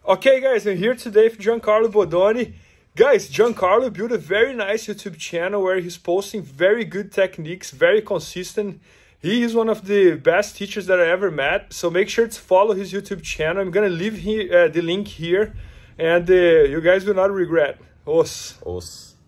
Okay guys, I'm here today with Giancarlo Bodoni. Guys, Giancarlo built a very nice YouTube channel where he's posting very good techniques, very consistent. He is one of the best teachers that I ever met, so make sure to follow his YouTube channel. I'm gonna leave the link here, and you guys will not regret. Os.